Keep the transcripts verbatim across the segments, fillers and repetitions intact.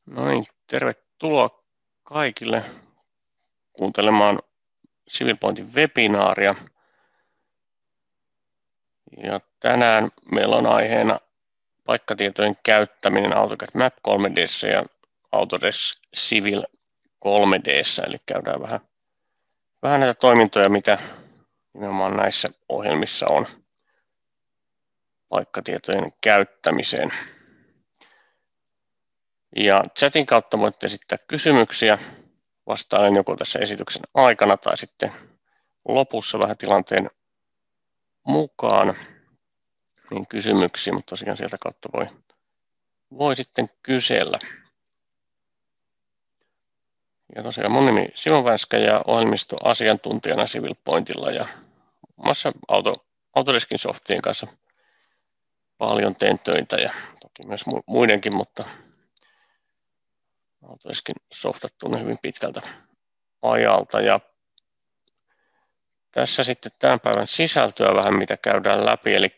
No niin, tervetuloa kaikille kuuntelemaan SivilPointin webinaaria. Ja tänään meillä on aiheena paikkatietojen käyttäminen AutoCAD Map kolme D:ssä ja Autodesk Civil kolme D:ssä, eli käydään vähän, vähän näitä toimintoja, mitä nimenomaan näissä ohjelmissa on paikkatietojen käyttämiseen. Ja chatin kautta voitte esittää kysymyksiä, vastailen joko tässä esityksen aikana tai sitten lopussa vähän tilanteen mukaan niin kysymyksiä, mutta tosiaan sieltä kautta voi, voi sitten kysellä. Ja tosiaan mun nimi Simo Vänskä ja ohjelmistoasiantuntijana SivilPointilla ja muun muassa Auto, Autodeskin softien kanssa paljon teen töitä ja toki myös muidenkin, mutta Autodeskin softat tunnen hyvin pitkältä ajalta. Ja tässä sitten tämän päivän sisältöä vähän mitä käydään läpi, eli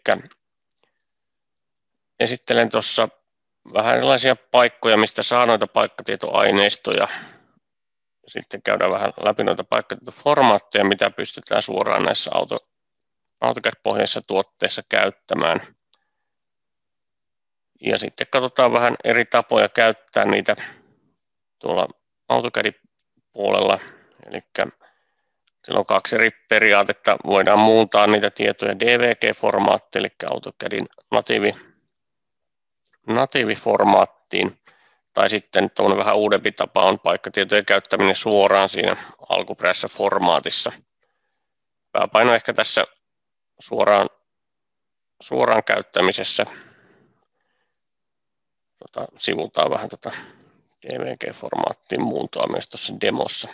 esittelen tuossa vähän erilaisia paikkoja, mistä saa noita paikkatietoaineistoja. Sitten käydään vähän läpi noita paikkatietoformaatteja, mitä pystytään suoraan näissä auto, AutoCAD-pohjaisissa tuotteissa käyttämään. Ja sitten katsotaan vähän eri tapoja käyttää niitä tuolla AutoCADin puolella. Eli siellä on kaksi eri periaatetta. Voidaan muuntaa niitä tietoja D V G-formaattiin, eli AutoCADin natiivi, natiiviformaattiin. Tai sitten tuollainen vähän uudempi tapa on paikkatietojen käyttäminen suoraan siinä alkuperäisessä formaatissa. Pääpaino ehkä tässä suoraan, suoraan käyttämisessä. Tota, sivutaan vähän tätä D V G-formaattiin muuntoa myös tuossa demossa.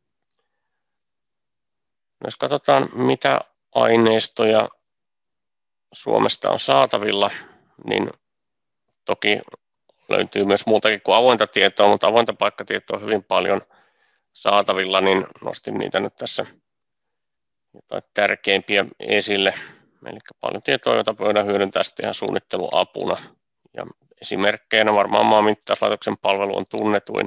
Jos katsotaan, mitä aineistoja Suomesta on saatavilla, niin toki löytyy myös muutakin kuin avointa tietoa, mutta avointa paikkatietoa on hyvin paljon saatavilla, niin nostin niitä nyt tässä jotain tärkeimpiä esille. Eli paljon tietoa, joita voidaan hyödyntää sitten ihan suunnitteluapuna. Ja esimerkkeinä varmaan maanmittauslaitoksen palvelu on tunnetuin.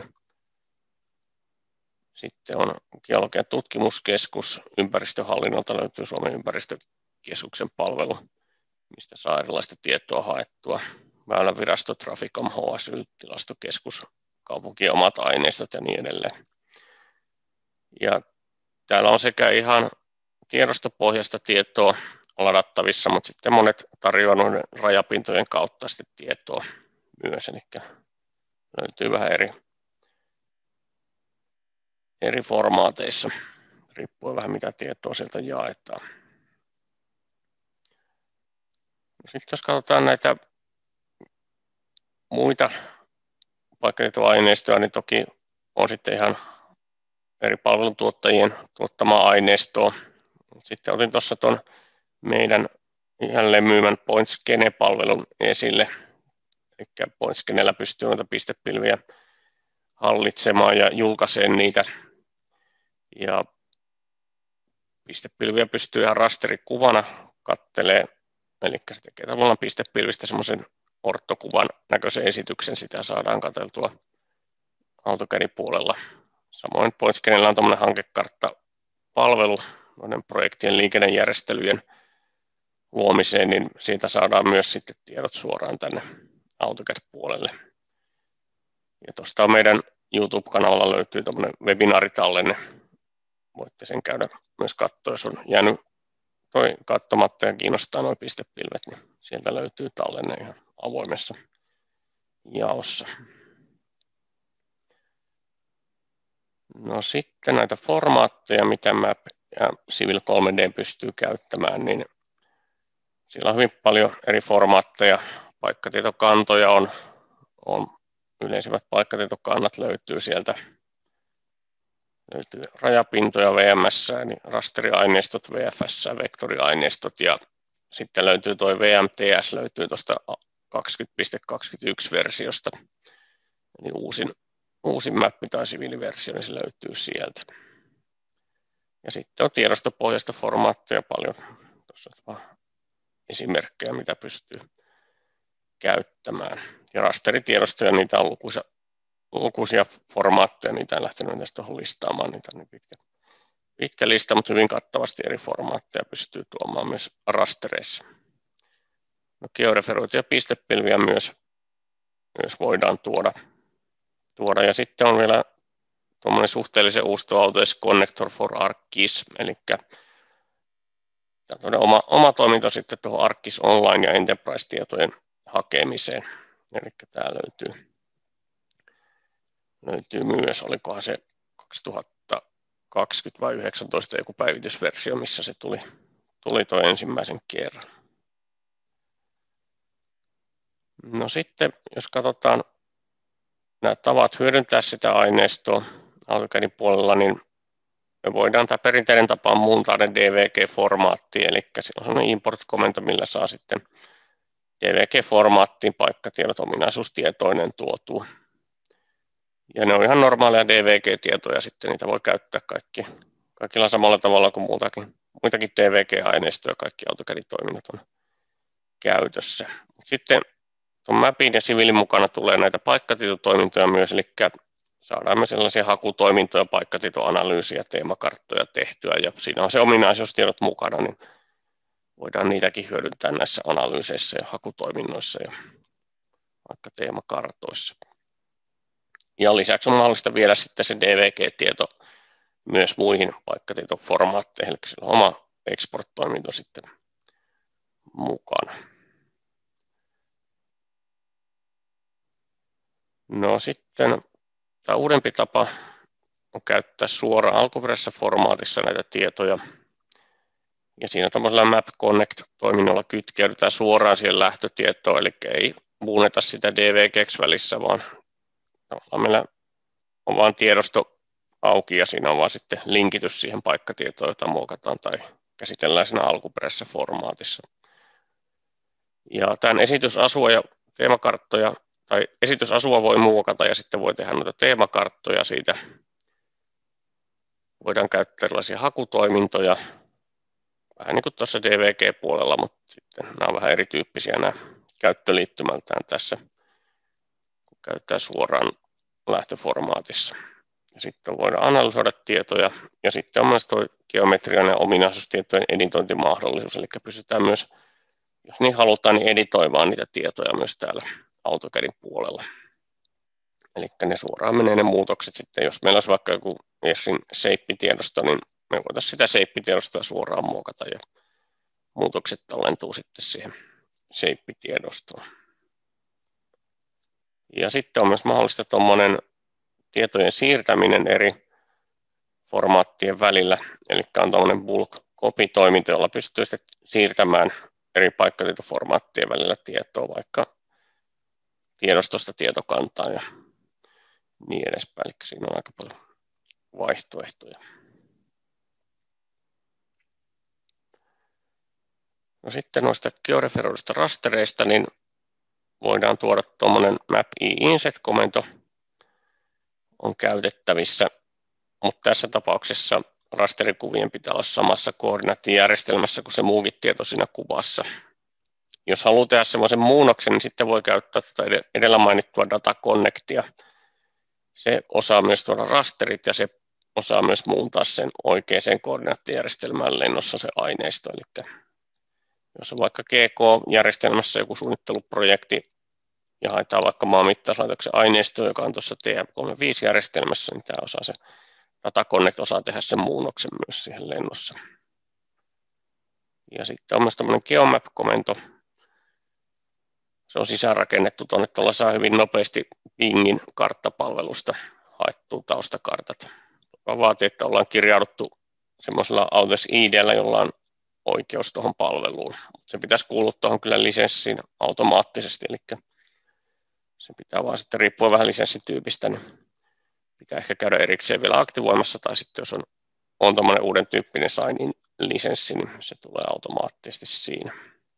Sitten on Geologian tutkimuskeskus, ympäristöhallinnolta löytyy Suomen ympäristökeskuksen palvelu, mistä saa erilaista tietoa haettua. Väylävirasto, Traficom, H S Y, tilastokeskus, kaupunkien omat aineistot ja niin edelleen. Ja täällä on sekä ihan tiedostopohjaista tietoa ladattavissa, mutta sitten monet tarjoavat noiden rajapintojen kautta sitten tietoa myös, eli löytyy vähän eri, eri formaateissa, riippuen vähän mitä tietoa sieltä jaetaan. Sitten jos katsotaan näitä muita paikkatietoaineistoja, niin toki on sitten ihan eri palveluntuottajien tuottamaa aineistoa. Sitten otin tuossa tuon meidän jälleen myymän PointScene-palvelun esille. Eli PointScanella pystyy noita pistepilviä hallitsemaan ja julkaisemaan niitä. Ja pistepilviä pystyy ihan rasterikuvana kattelee, eli se tekee tavallaan pistepilvistä semmoisen ortokuvan näköisen esityksen, sitä saadaan katseltua AutoCADin puolella. Samoin PointScanella on tuommoinen hankekarttapalvelu noiden projektien liikennejärjestelyjen luomiseen, niin siitä saadaan myös sitten tiedot suoraan tänne AutoCAD-puolelle. Ja tuosta on meidän YouTube-kanavalla löytyy tuommoinen webinaaritallenne. Voitte sen käydä myös katsoa, jos on jäänyt toi katsomatta ja kiinnostaa nuo pistepilvet, niin sieltä löytyy tallenne ihan avoimessa jaossa. No sitten näitä formaatteja, mitä Map ja Civil kolme D pystyy käyttämään, niin siellä on hyvin paljon eri formaatteja. Paikkatietokantoja on, on yleisimmät paikkatietokannat löytyy sieltä. Löytyy rajapintoja V M S, niin rasteriaineistot V F S, vektoriaineistot ja sitten löytyy tuo V M T S löytyy tuosta kaksikymmentä piste kaksikymmentäyksi versiosta. Eli uusin, uusin mappi tai siviiliversio, niin se löytyy sieltä. Ja sitten on tiedostopohjaista formaattia paljon. Tuossa on esimerkkejä, mitä pystyy käyttämään. Ja rasteritiedostoja, niitä on lukuisa lukuisia formaatteja, niitä en lähtenyt tästä tuohon listaamaan, niitä on niin pitkä, pitkä lista, mutta hyvin kattavasti eri formaatteja pystyy tuomaan myös rastereissa. No, georeferoituja pistepilviä myös, myös voidaan tuoda, tuoda. Ja sitten on vielä tuommoinen suhteellisen uusi tuo Autodesk Connector for ArcGIS, eli tämä on oma, oma toiminto sitten tuohon ArcGIS Online ja Enterprise-tietojen hakemiseen. Eli tämä löytyy, löytyy myös, olikohan se kaksituhattakaksikymmentä vai yhdeksäntoista joku päivitysversio, missä se tuli, tuli tuo ensimmäisen kerran. No sitten, jos katsotaan nämä tavat hyödyntää sitä aineistoa AutoCADin puolella, niin me voidaan tämä perinteinen tapa muuntaa ne D V G-formaattiin, eli se on sellainen import-komento, millä saa sitten D V G-formaattiin paikkatiedot ominaisuustietoinen tuotua. Ja ne on ihan normaaleja D V G-tietoja, sitten niitä voi käyttää kaikki, kaikilla samalla tavalla kuin muutakin, muitakin D V G-aineistoja, kaikki AutoCADin toiminnot on käytössä. Sitten tuon mapin ja siviilin mukana tulee näitä paikkatietotoimintoja myös, eli saadaan me sellaisia hakutoimintoja, paikkatietoanalyysiä, teemakarttoja tehtyä, ja siinä on se ominaisuustiedot mukana, niin voidaan niitäkin hyödyntää näissä analyyseissä ja hakutoiminnoissa ja vaikka teemakartoissa. Ja lisäksi on mahdollista viedä sitten se D V G-tieto myös muihin paikkatietoformaatteihin, eli sillä on oma export-toiminto sitten mukana. No sitten tämä uudempi tapa on käyttää suoraan alkuperäisessä formaatissa näitä tietoja. Ja siinä tämmöisellä Map Connect-toiminnolla kytkeydytään suoraan siihen lähtötietoon, eli ei muunneta sitä D V G:ksi välissä, vaan meillä on vain tiedosto auki ja siinä on vaan sitten linkitys siihen paikkatietoon, jota muokataan tai käsitellään siinä alkuperäisessä formaatissa. Ja tämän esitysasua ja teemakarttoja, tai esitysasua voi muokata ja sitten voi tehdä noita teemakarttoja siitä. Voidaan käyttää erilaisia hakutoimintoja, vähän niin kuin tuossa D V G-puolella, mutta sitten nämä on vähän erityyppisiä nämä käyttöliittymältään tässä, kun käytetään suoraan lähtöformaatissa. Ja sitten voidaan analysoida tietoja, ja sitten on myös tuo geometrian ja ominaisuustietojen editointimahdollisuus, eli pystytään myös, jos niin halutaan, niin editoimaan niitä tietoja myös täällä AutoCADin puolella. Eli ne suoraan menee ne muutokset sitten, jos meillä olisi vaikka joku Esrin shapetiedosto, niin me voitaisiin sitä shapetiedostoa suoraan muokata ja muutokset tallentuu sitten siihen shapetiedostoon. Ja sitten on myös mahdollista tuommoinen tietojen siirtäminen eri formaattien välillä, eli on tuommoinen bulk copy-toiminto, jolla pystyy sitten siirtämään eri paikkatietoformaattien välillä tietoa, vaikka tiedostosta tietokantaan ja niin edespäin. Eli siinä on aika paljon vaihtoehtoja. No sitten noista georeferoidusta rastereista, niin voidaan tuoda tuommoinen map inset-komento on käytettävissä, mutta tässä tapauksessa rasterikuvien pitää olla samassa koordinaattijärjestelmässä kuin se muukin tieto siinä kuvassa. Jos haluaa tehdä semmoisen muunnoksen, niin sitten voi käyttää tätä edellä mainittua data connectia. Se osaa myös tuoda rasterit ja se osaa myös muuntaa sen oikeaan koordinaattijärjestelmään lennossa se aineisto. Eli jos on vaikka G K-järjestelmässä joku suunnitteluprojekti ja haetaan vaikka maanmittauslaitoksen aineisto, joka on tuossa T M kolmekymmentäviisi-järjestelmässä, niin tämä osaa se Data Connect osaa tehdä sen muunnoksen myös siihen lennossa. Ja sitten on myös tämmöinen GeoMap-komento. Se on sisäänrakennettu tuonne, tuolla saa hyvin nopeasti Bingin karttapalvelusta haettua taustakartat. Vaan vaatii, että ollaan kirjauduttu semmoisella Autodesk I D:llä, jolla on oikeus tuohon palveluun. Se pitäisi kuulua tuohon kyllä lisenssiin automaattisesti, eli se pitää vaan sitten riippua vähän lisenssityypistä, niin pitää ehkä käydä erikseen vielä aktivoimassa, tai sitten jos on, on tämmöinen uuden tyyppinen sign-in lisenssi, niin se tulee automaattisesti siinä.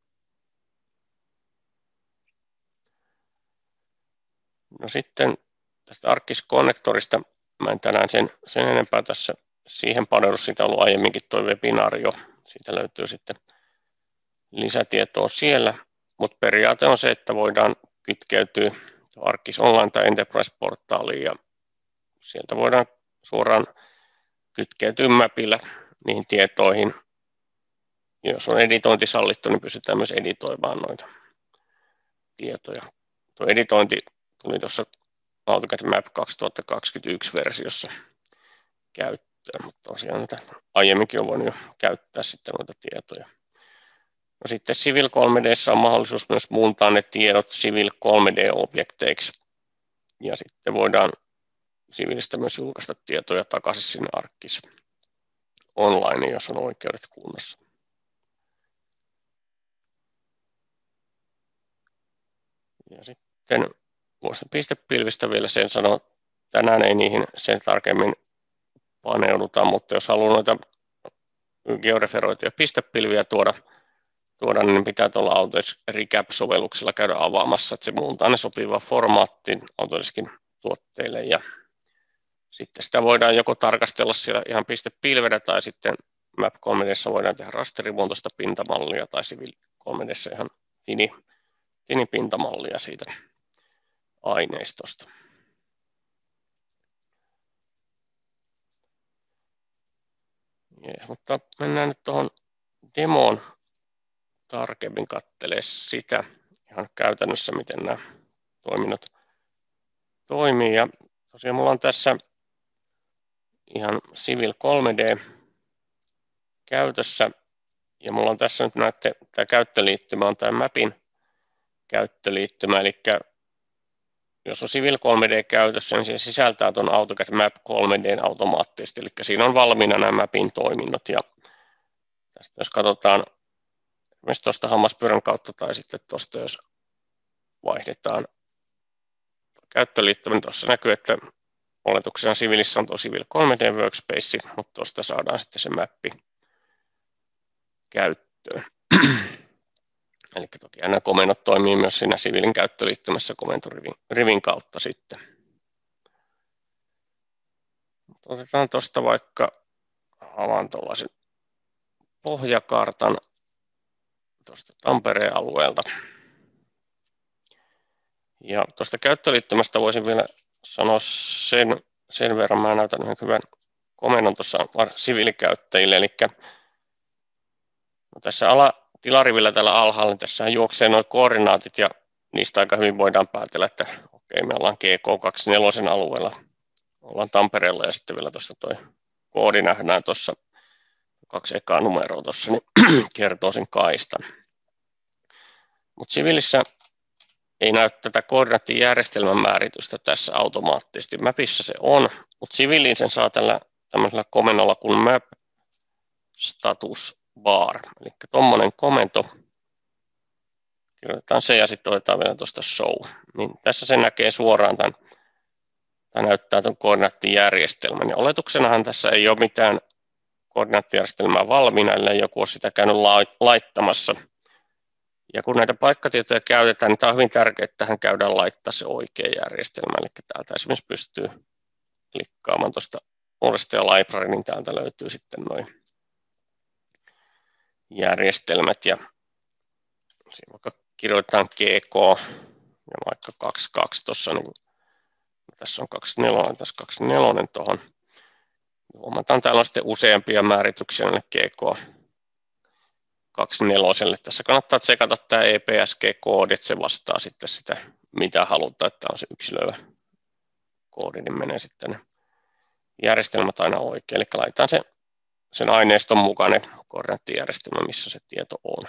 No sitten tästä ArcGIS Connectorista, mä en tänään sen, sen enempää tässä siihen paneudu, siitä on ollut aiemminkin tuo webinaari jo, siitä löytyy sitten lisätietoa siellä, mutta periaate on se, että voidaan kytkeytyä ArcGIS Online tai Enterprise-portaaliin ja sieltä voidaan suoraan kytkeytyä mapilla niihin tietoihin. Jos on editointi sallittu, niin pystytään myös editoimaan noita tietoja. Tuo editointi tuli tuossa AutoCAD Map kaksituhattakaksikymmentäyksi versiossa käyttöön, mutta tosiaan näitä aiemminkin on voinut jo käyttää sitten noita tietoja. No sitten Civil kolme D:ssä on mahdollisuus myös muuntaa ne tiedot Civil kolme D-objekteiksi. Ja sitten voidaan Civilistä myös julkaista tietoja takaisin sinne ArcGIS Online, jos on oikeudet kunnossa. Ja sitten muista pistepilvistä vielä sen sanoa, tänään ei niihin sen tarkemmin paneuduta, mutta jos haluaa noita georeferoituja pistepilviä tuoda, tuoda niin pitää tuolla Autodesk Recap-sovelluksella käydä avaamassa, että se muuntaa ne sopivaan formaattiin Autodeskin tuotteille. Ja sitten sitä voidaan joko tarkastella siellä ihan pistepilvenä tai sitten Map kolme D:ssä voidaan tehdä rasterimuotoista pintamallia tai Civil kolme D:ssä ihan tini, tinipintamallia siitä aineistosta. Jees, mutta mennään nyt tuohon demoon tarkemmin katselemaan sitä ihan käytännössä, miten nämä toiminnot toimii. Ja tosiaan mulla on tässä ihan Civil kolme D käytössä ja mulla on tässä nyt näette, tämä käyttöliittymä on tämä Mapin käyttöliittymä, eli jos on Civil kolme D käytössä, niin se sisältää tuon AutoCAD Map kolme D automaattisesti, eli siinä on valmiina nämä Mapin toiminnot. Ja tästä jos katsotaan esimerkiksi tuosta hammaspyörän kautta tai sitten tuosta, jos vaihdetaan käyttöliittymä, niin tuossa näkyy, että oletuksena Civilissä on tuo Civil kolme D Workspace, mutta tuosta saadaan sitten se mappi käyttöön. Eli toki nämä komennot toimii myös siinä Civilin käyttöliittymässä komentorivin rivin kautta sitten. Otetaan tuosta vaikka avaan tuollaisen pohjakartan tuosta Tampereen alueelta. Ja tuosta käyttöliittymästä voisin vielä sanoa sen, sen verran, mä näytän ihan hyvän komennon tuossa siviilikäyttäjille, eli no tässä ala, tilarivillä täällä alhaalla, niin tässä juoksee nuo koordinaatit ja niistä aika hyvin voidaan päätellä, että okei, me ollaan G K kaksikymmentäneljä alueella, ollaan Tampereella ja sitten vielä tuossa tuo koodi nähdään tuossa, kaksi ekaa numeroa tuossa, niin kertoo sen kaistan. Mutta Civilissä ei näy tätä koordinaattijärjestelmän määritystä tässä automaattisesti. Mapissa se on, mutta Civiliin sen saa tällä tämmöisellä komennolla kuin map status bar. Eli tuommoinen komento. Kirjoitetaan se ja sitten otetaan vielä tuosta show. Niin tässä se näkee suoraan tämän, tämä näyttää tuon koordinaattijärjestelmän. Ja oletuksenahan tässä ei ole mitään koordinaattijärjestelmää valmiina, ellei joku ole sitä käynyt laittamassa. Ja kun näitä paikkatietoja käytetään, niin tämä on hyvin tärkeää, että tähän käydään laittaa se oikea järjestelmä. Eli täältä esimerkiksi pystyy klikkaamaan tuosta uudesta ja library, niin täältä löytyy sitten noin järjestelmät. Ja siinä vaikka kirjoitetaan G K ja vaikka kaksikymmentäkaksi tuossa, niin tässä on kaksikymmentäneljä, tässä kaksikymmentäneljä tuohon. Huomataan, täällä on sitten useampia määrityksiä näille G K kaksikymmentäneljä. Tässä kannattaa tsekata tämä E P S G-koodi, että se vastaa sitten sitä, mitä halutaan, että on se yksilöivä koodi, niin menee sitten järjestelmät aina oikein. Eli laitetaan se, sen aineiston mukainen koordinaattijärjestelmä, missä se tieto on.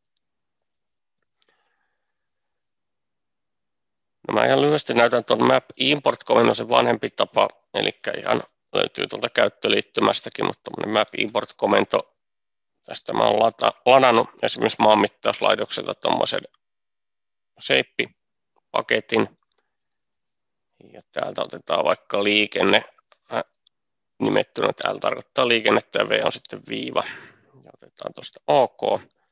No mä ihan lyhyesti näytän tuon map import-komennon se vanhempi tapa, eli ihan löytyy tuolta käyttöliittymästäkin, mutta map import-komento, tästä mä olen ladannut esimerkiksi maanmittauslaitokselta tuommoisen shape-paketin. Ja täältä otetaan vaikka liikenne nimettynä. Täällä tarkoittaa liikennettä ja V on sitten viiva. Ja otetaan tuosta OK.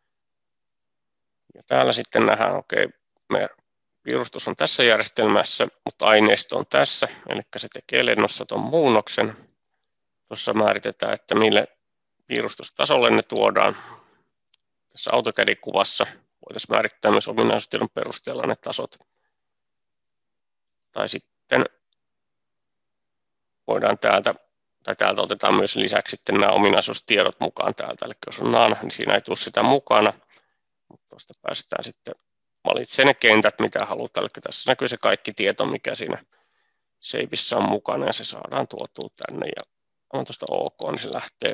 Ja täällä sitten nähdään, okei, okay, meidän piirustus on tässä järjestelmässä, mutta aineisto on tässä. Eli se tekee lennossa tuon muunnoksen. Tuossa määritetään, että mille piirustustasolle ne tuodaan. Tässä AutoCAD-kuvassa voitaisiin määrittää myös ominaisuustiedon perusteella ne tasot. Tai sitten voidaan täältä, tai täältä otetaan myös lisäksi sitten nämä ominaisuustiedot mukaan täältä. Eli jos on none, niin siinä ei tule sitä mukana. Mutta tuosta päästään sitten valitsemaan ne kentät, mitä halutaan. Eli tässä näkyy se kaikki tieto, mikä siinä shapeissa on mukana, ja se saadaan tuotua tänne. Ja on tuosta OK, niin se lähtee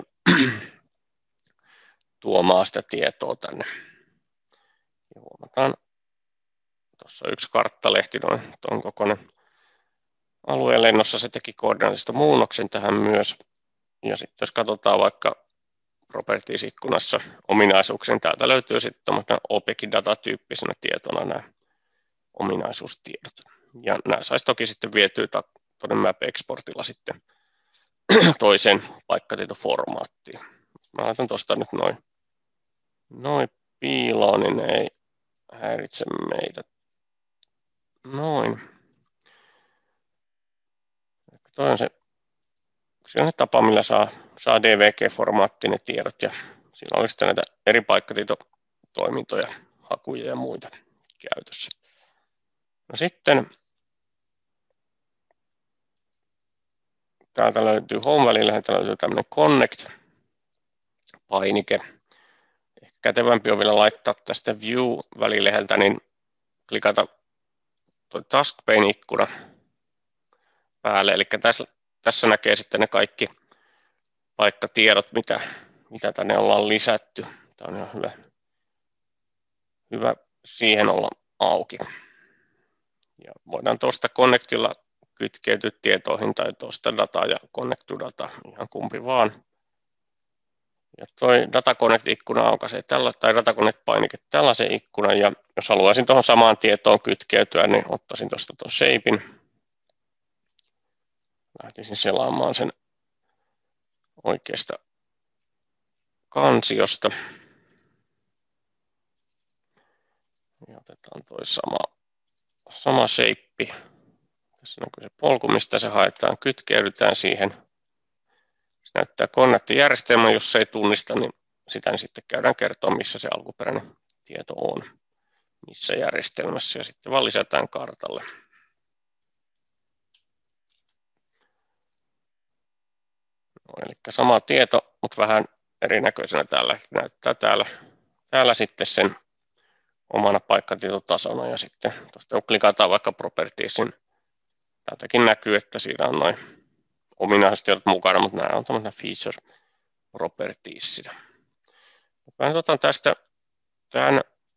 tuomaan sitä tietoa tänne. Ja huomataan, tuossa yksi karttalehti, noin tuon kokoinen alueen lennossa, se teki koordinaatista muunnoksen tähän myös. Ja sitten jos katsotaan vaikka Properties-ikkunassa ominaisuuksien, täältä löytyy sitten O P E C-datatyyppisenä tietona nämä ominaisuustiedot. Ja nämä saisi toki sitten vietyä tuonne Map-exportilla sitten toiseen paikkatietoformaattiin. Mä laitan tuosta nyt noin noin piiloon, niin ne ei häiritse meitä. Noin. Toi on se, se on se tapa, millä saa, saa D V G-formaattiin ne tiedot, ja siinä oli sitten näitä eri paikkatietotoimintoja, hakuja ja muita käytössä. No sitten täältä löytyy Home-välillä, täältä löytyy tämmöinen Connect-painike. Ehkä kätevämpi on vielä laittaa tästä View-välileheltä, niin klikata tuo Taskpane-ikkuna päälle. Eli tässä, tässä näkee sitten ne kaikki paikkatiedot, mitä, mitä tänne ollaan lisätty. Tämä on ihan hyvä, hyvä siihen olla auki. Ja voidaan tuosta Connectilla kytkeytyä tietoihin tai tuosta data ja Connect to Data, ihan kumpi vaan. Ja toi Data Connect-ikkuna aukaisee tällä, tai Data Connect-painike tällaisen ikkunan, ja jos haluaisin tuohon samaan tietoon kytkeytyä, niin ottaisin tuosta tuon shapein. Lähtisin selaamaan sen oikeasta kansiosta. Ja otetaan tuo sama, sama shape. Tässä näkyy se polku, mistä se haetaan, kytkeydytään siihen. Se näyttää Connect-järjestelmän, jos se ei tunnista, niin sitä niin sitten käydään kertoa, missä se alkuperäinen tieto on, missä järjestelmässä, ja sitten vaan lisätään kartalle. No, eli sama tieto, mutta vähän erinäköisenä täällä. Näyttää täällä, täällä sitten sen omana paikkatietotasona, ja sitten tuosta kun klikataan vaikka Propertiesin, täältäkin näkyy, että siinä on noin ominaisuustiedot mukana, mutta nämä on tämmöinen feature propertiesina. Mä nyt otan tästä tämän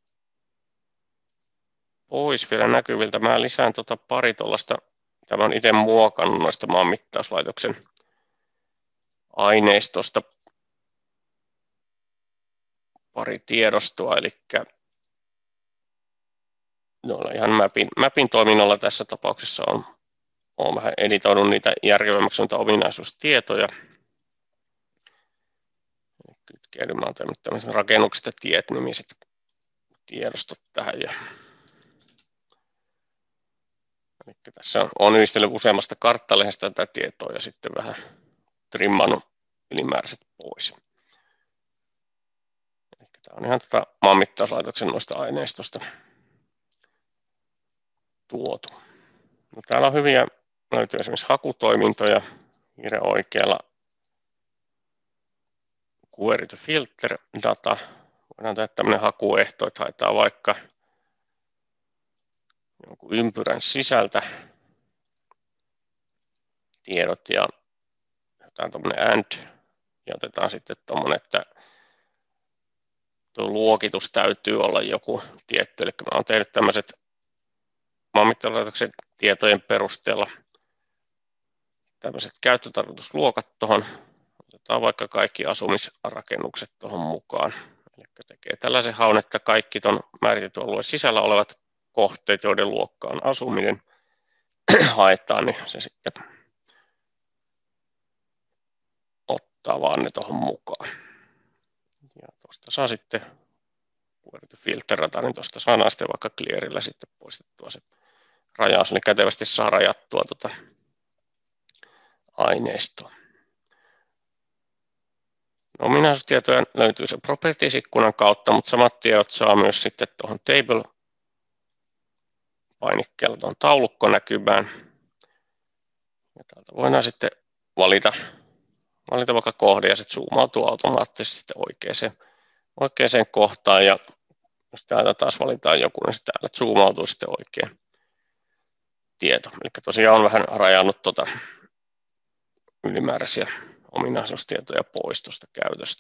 pois vielä näkyviltä. Mä lisään tota pari tuollaista, tämä on itse muokannut noista maanmittauslaitoksen aineistosta pari tiedostoa, eli noilla ihan mapin, mapin toiminnalla tässä tapauksessa on, on vähän editoinut niitä järkevämmäksi noita ominaisuustietoja. Kytkeydymään tämmöiset rakennukset ja tiet nimiset tiedostot tähän. Ja eli tässä on, on yhdistellyt useammasta karttalehdestä tätä tietoa ja sitten vähän trimmannut ylimääräiset pois. Eli tämä on ihan tätä maanmittauslaitoksen noista aineistosta tuotu. No, täällä on hyviä, löytyy esimerkiksi hakutoimintoja, hiiren oikealla query to filter data. Voidaan tehdä tämmöinen hakuehto, että haetaan vaikka jonkun ympyrän sisältä tiedot ja otetaan tuommoinen and ja otetaan sitten tuommoinen, että tuo luokitus täytyy olla joku tietty. Eli mä oon tehnyt tämmöiset maanmittauslaitoksen tietojen perusteella tämmöiset käyttötarkoitusluokat tuohon. Otetaan vaikka kaikki asumisrakennukset tuohon mukaan. Eli tekee tällaisen haun, että kaikki tuon määritetyn alueen sisällä olevat kohteet, joiden luokka on asuminen, haetaan, niin se sitten ottaa vaan ne tuohon mukaan. Ja tuosta saa sitten filterata, niin tuosta saadaan sitten vaikka clearillä sitten poistettua se rajaus, eli kätevästi saa rajattua tuota aineistoa. No, ominaisuustietoja löytyy sen Properties-ikkunan kautta, mutta samat tiedot saa myös sitten tuohon Table painikkeella tuon taulukko näkymään. Ja täältä voidaan sitten valita, valita vaikka kohde ja sitten zoomautuu automaattisesti sitten oikeaan, oikeaan kohtaan. Ja jos täältä taas valitaan joku, niin sitten täällä zoomautuu sitten oikein tieto. Eli tosiaan on vähän rajannut tuota ylimääräisiä ominaisuustietoja pois tuosta käytöstä.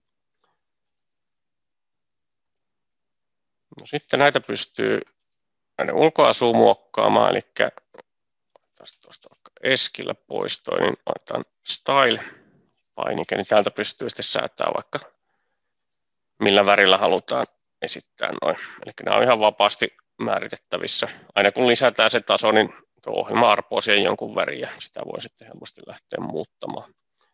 No, sitten näitä pystyy näiden ulkoasua muokkaamaan, eli tuosta vaikka Eskillä poistoi, niin laitetaan Style-painike, niin täältä pystyy sitten säätämään vaikka millä värillä halutaan esittää noin. Eli nämä on ihan vapaasti määritettävissä. Aina kun lisätään se taso, niin tuo ohjelma arpoo siihen jonkun värin ja sitä voi sitten helposti lähteä muuttamaan.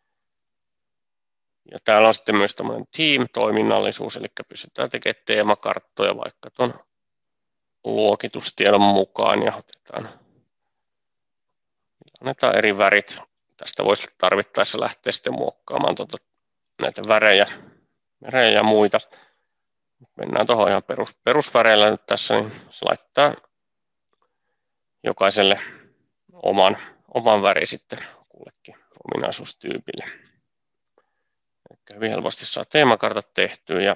Ja täällä on sitten myös tämmöinen team-toiminnallisuus, eli pystytään tekemään teemakarttoja vaikka tuon luokitustiedon mukaan ja otetaan, annetaan eri värit. Tästä voisi tarvittaessa lähteä sitten muokkaamaan tuota, näitä värejä, värejä ja muita. Mennään tuohon ihan perus, perusväreillä nyt tässä, niin se laittaa jokaiselle oman, oman väri sitten kullekin ominaisuustyypille. Eli hyvin helposti saa teemakartat tehtyä ja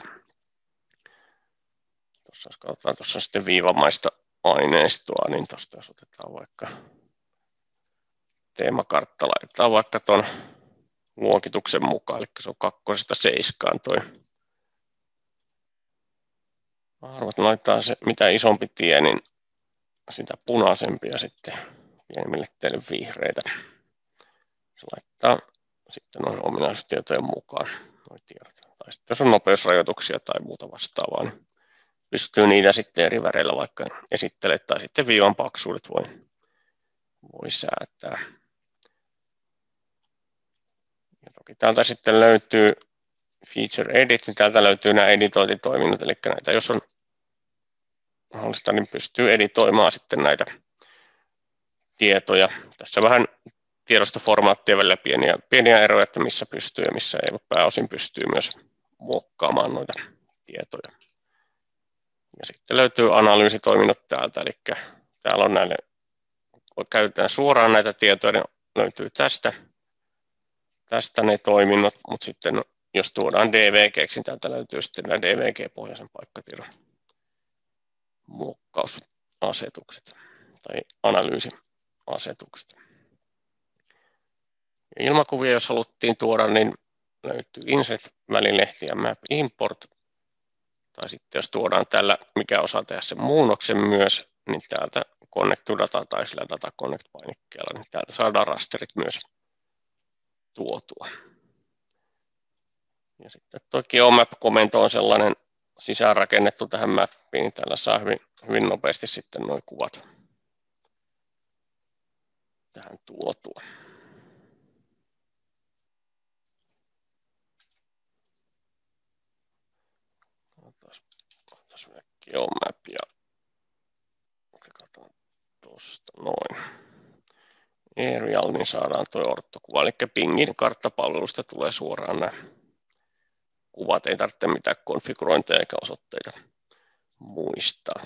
tuossa jos katsotaan tuossa sitten viivamaista aineistoa, niin tuosta jos otetaan vaikka teemakartta, laitetaan vaikka tuon luokituksen mukaan, eli se on kakkosesta seiskaan toi. Arvat laittaa se mitä isompi tie, niin sitä punaisempi ja sitten pienemmille teille vihreitä. Se laittaa sitten noin ominaisuustietojen mukaan nuo tiedot. Tai sitten jos on nopeusrajoituksia tai muuta vastaavaa, niin pystyy niitä sitten eri väreillä vaikka esittelemään tai sitten viivan paksuudet voi, voi säätää. Ja toki täältä sitten löytyy Feature Edit, niin täältä löytyy nämä editointitoiminnot, eli näitä jos on mahdollista, niin pystyy editoimaan sitten näitä tietoja. Tässä vähän tiedostoformaattien välillä pieniä, pieniä eroja, että missä pystyy ja missä ei, mutta pääosin pystyy myös muokkaamaan noita tietoja. Ja sitten löytyy analyysitoiminnot täältä, eli täällä on näille, käytetään suoraan näitä tietoja, niin löytyy tästä, tästä ne toiminnot, mutta sitten jos tuodaan D V G:ksi, niin täältä löytyy sitten nämä D V G-pohjaisen paikkatiedon muokkausasetukset tai analyysiasetukset. Ja ilmakuvia, jos haluttiin tuoda, niin löytyy Insert-välilehti ja Map Import. Tai sitten jos tuodaan tällä, mikä osaa tehdä sen muunnoksen myös, niin täältä Connect to Data tai sillä Data Connect-painikkeella, niin täältä saadaan rasterit myös tuotua. Ja sitten tuo GeoMap-komento on sellainen sisäänrakennettu tähän mappiin, niin täällä saa hyvin, hyvin nopeasti sitten nuo kuvat tähän tuotua. Otetaan vielä GeoMap ja katsotaan tuosta noin. Aerial, niin saadaan tuo orttokuva, eli Pingin karttapalvelusta tulee suoraan nämä kuvat, ei tarvitse mitään konfigurointeja eikä osoitteita muistaa.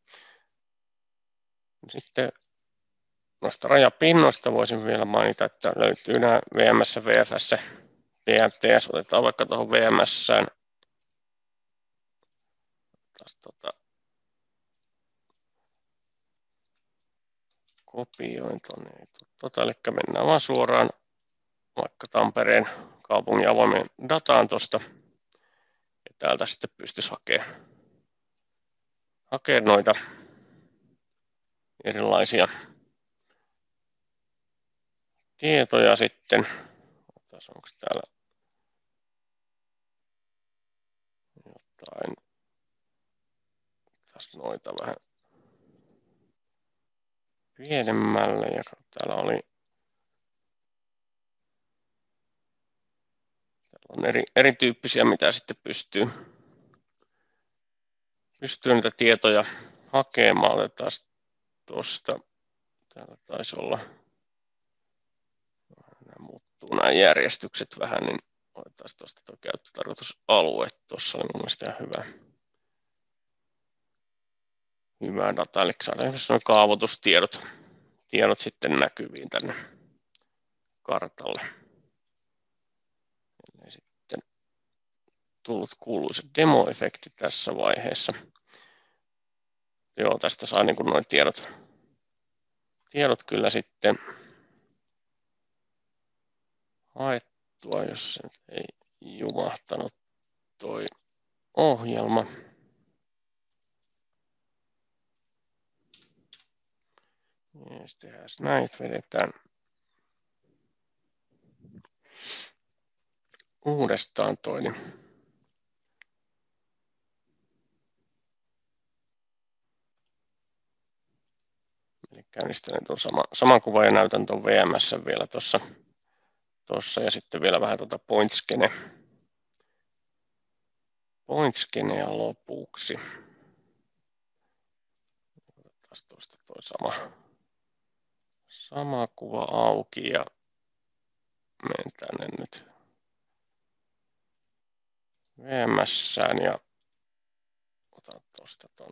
Sitten noista rajapinnoista voisin vielä mainita, että löytyy nämä V M S, V F S, T M T S, otetaan vaikka tuohon V M S:ään. Tota, kopioin tuonne, tota, eli mennään vaan suoraan vaikka Tampereen kaupungin avoimeen dataan tuosta. Ja täältä sitten pystyisi hakemaan, hakemaan noita erilaisia tietoja sitten. Onko täällä jotain, tässä noita vähän pienemmälle ja täällä oli täällä on eri, erityyppisiä, mitä sitten pystyy, pystyy niitä tietoja hakemaan. Otetaan tuosta, täällä taisi olla, nämä muuttuu nämä järjestykset vähän, niin otetaan tuosta tuo käyttötarkoitusalue, tuossa oli mun mielestä ihan hyvä. hyvää dataa, eli saadaan esimerkiksi nuo kaavoitustiedot tiedot sitten näkyviin tänne kartalle. Ja sitten tullut kuuluisa demo-efekti tässä vaiheessa. Joo, tästä saa niin kuin noin tiedot, tiedot kyllä sitten haettua, jos se ei jumahtanut toi ohjelma. Ja sitten tehdään näin, vedetään uudestaan toi. Niin eli käynnistelen tuon sama, saman kuvan ja näytän tuon V M S vielä tuossa tossa, ja sitten vielä vähän tuota pointscene. Pointscenea lopuksi. Otetaan tuosta toi sama, sama kuva auki ja menen tänne nyt V M S:ään ja otan tuosta ton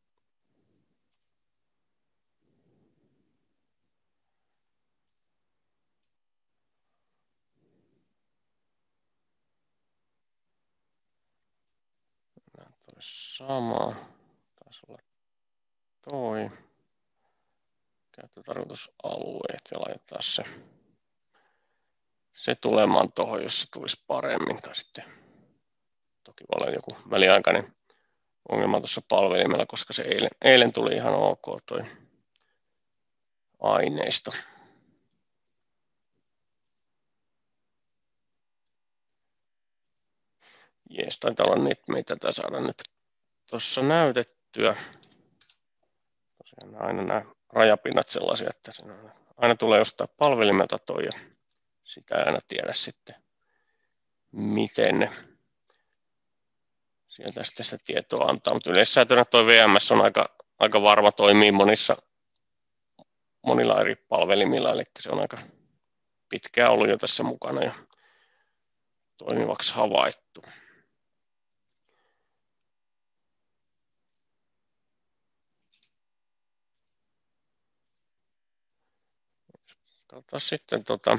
toi sama, taisi olla toi käyttötarkoitusalueet ja laitetaan se, se tulemaan tuohon, jos se tulisi paremmin, tai sitten toki voi olla joku väliaikainen ongelma tuossa palvelimella, koska se eilen, eilen tuli ihan ok toi aineisto. Jees, taitaa olla nyt, meitä tätä saada nyt tuossa näytettyä. Tosiaan aina nämä rajapinnat sellaisia, että se aina tulee jostain palvelimelta toi ja sitä ei aina tiedä sitten, miten ne sieltä sitten sitä tietoa antaa. Mutta yleissäätönä tuo V M S on aika, aika varma, toimii monissa, monilla eri palvelimilla, eli se on aika pitkään ollut jo tässä mukana ja toimivaksi havaittu. Katsotaan sitten tota,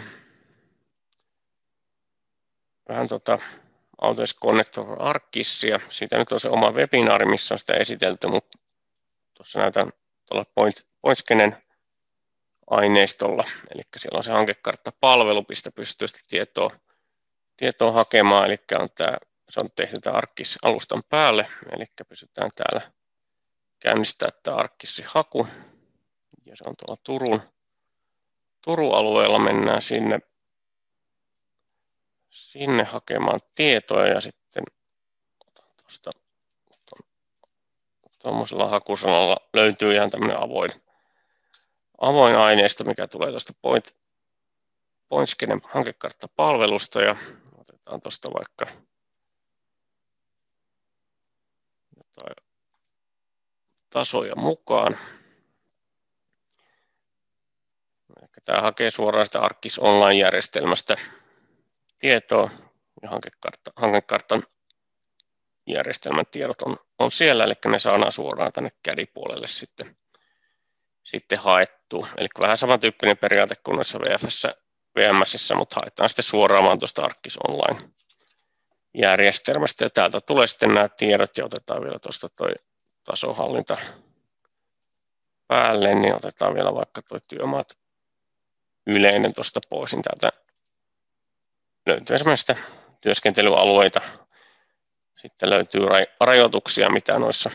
vähän tota Autodesk Connector Arkkisia. Siitä nyt on se oma webinaari, missä on sitä esitelty, mutta tuossa näytän tuolla Pointscenen aineistolla, eli siellä on se hankekarttapalvelu, mistä pystyy sitä tietoa, tietoa hakemaan, eli on tämä, se on tehty tämä Arkkis-alustan päälle, eli pystytään täällä käynnistää tämä Arkkis-haku, ja se on tuolla Turun, Turun alueella, mennään sinne, sinne hakemaan tietoa, ja sitten tuosta tuommoisella hakusanalla löytyy ihan tämmöinen avoin, avoin aineisto, mikä tulee tuosta Point, Pointscenen hankekarttapalvelusta, ja otetaan tuosta vaikka jotain tasoja mukaan. Eli tämä hakee suoraan sitä Arkkis Online-järjestelmästä tietoa, ja hankekartta, hankekartan järjestelmän tiedot on, on siellä, eli ne saadaan suoraan tänne C A D-puolelle sitten, sitten haettua. Eli vähän samantyyppinen periaate kuin noissa V M S:ssä, mutta haetaan sitten suoraan vaan tuosta Arkkis Online-järjestelmästä, ja täältä tulee sitten nämä tiedot, ja otetaan vielä tuosta toi tasohallinta päälle, niin otetaan vielä vaikka tuo työmaat yleinen tuosta pois, niin täältä löytyy esimerkiksi työskentelyalueita, sitten löytyy rajoituksia, mitä noissa,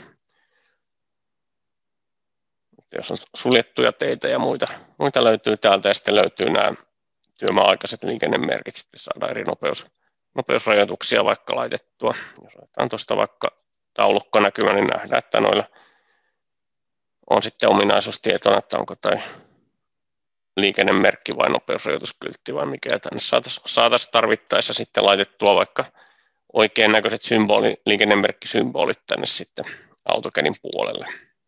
jos on suljettuja teitä ja muita, muita löytyy täältä, ja sitten löytyy nämä työmaa-aikaiset liikennemerkit, sitten saadaan eri nopeus, nopeusrajoituksia vaikka laitettua. Jos otetaan tuosta vaikka taulukko näkymä, niin nähdään, että noilla on sitten ominaisuustietona, että onko tai liikennemerkki vai nopeusrajoituskyltti vai mikä, ja tänne saataisiin saatais tarvittaessa sitten laitettua vaikka oikein näköiset symboli, liikennemerkkisymbolit tänne sitten AutoCADin puolelle.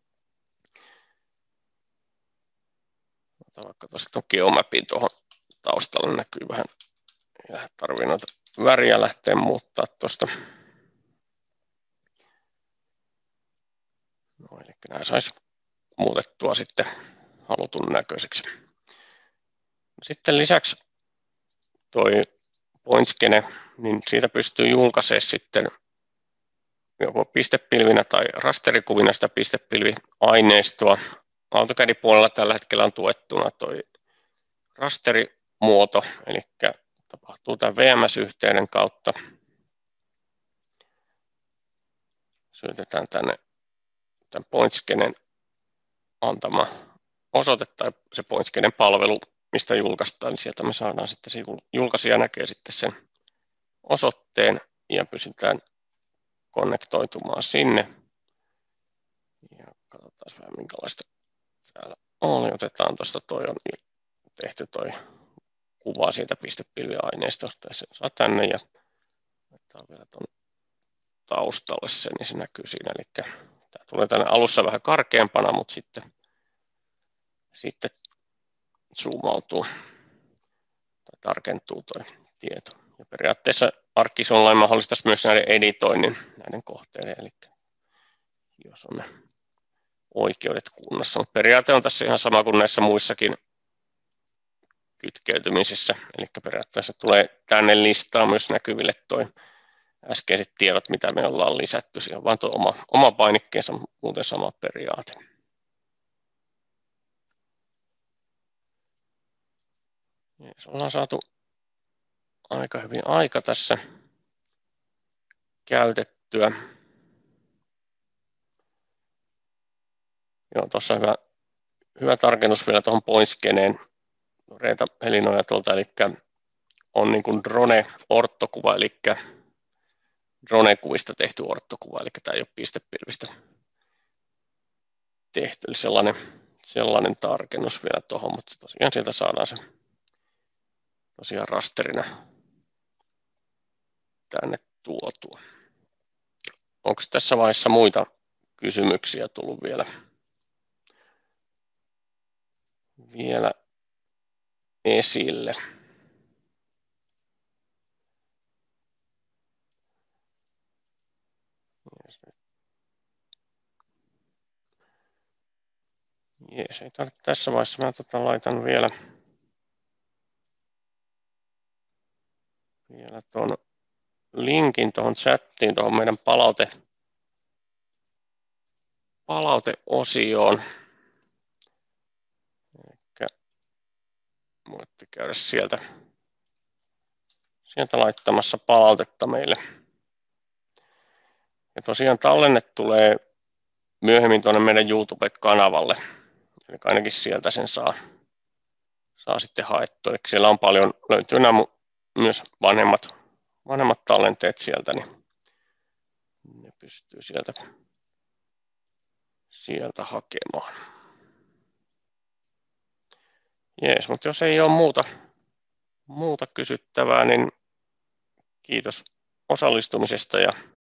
Otan vaikka tuosta tuon geomapin tuohon taustalle, näkyy vähän, ja tarvii noita väriä lähteä muuttaa tuosta. No, eli nämä saisi muutettua sitten halutun näköiseksi. Sitten lisäksi toi Pointskene, niin siitä pystyy julkaisemaan sitten joko pistepilvinä tai rasterikuvina sitä pistepilviaineistoa. AutoCADin puolella tällä hetkellä on tuettuna toi rasterimuoto, eli tapahtuu tämän V M S-yhteyden kautta. Syötetään tänne tämän Pointskenen antama osoite tai se Pointskenen palvelu, mistä julkaistaan, niin sieltä me saadaan sitten se julkaisija näkee sitten sen osoitteen ja pysytään konnektoitumaan sinne. Ja katsotaan vähän minkälaista täällä on. Otetaan tuosta, toi on tehty toi kuva siitä pistepilviaineistosta ja se saa tänne ja otetaan vielä tuon taustalle sen, niin se näkyy siinä. Eli tämä tulee tänne alussa vähän karkeampana, mutta sitten, sitten zoomautuu tai tarkentuu tuo tieto. Ja periaatteessa ArcGIS Online mahdollistaisi myös näiden editoinnin näiden kohteiden, eli jos on ne oikeudet kunnossa. Mutta periaate on tässä ihan sama kuin näissä muissakin kytkeytymisissä, eli periaatteessa tulee tänne listaa myös näkyville toi äskeiset tiedot, mitä me ollaan lisätty. Siihen on vain tuo oma, oma painikkeensa, muuten sama periaate. Jees, ollaan saatu aika hyvin aika tässä käytettyä. Joo, tuossa hyvä, hyvä tarkennus vielä tuohon Pointskeneen. Reeta Helinoja tuolta, eli on niin kuin drone-orttokuva, eli drone-kuvista tehty orttokuva, eli tämä ei ole pistepilvistä tehty, eli sellainen, sellainen tarkennus vielä tuohon, mutta tosiaan sieltä saadaan se tosiaan rasterina tänne tuotua. Onko tässä vaiheessa muita kysymyksiä tullut vielä, vielä esille? Jees, ei tarvitse tässä vaiheessa. Mä tota laitan vielä, vielä tuon linkin tuohon chattiin, tuohon meidän palaute, palauteosioon. Elikkä voitte käydä sieltä, sieltä laittamassa palautetta meille. Ja tosiaan tallenne tulee myöhemmin tuonne meidän YouTube-kanavalle. Eli ainakin sieltä sen saa, saa sitten haettua. Eli siellä on paljon, löytyy nämä myös vanhemmat, vanhemmat tallenteet sieltä, niin ne pystyy sieltä, sieltä hakemaan. Jees, mutta jos ei ole muuta, muuta kysyttävää, niin kiitos osallistumisesta ja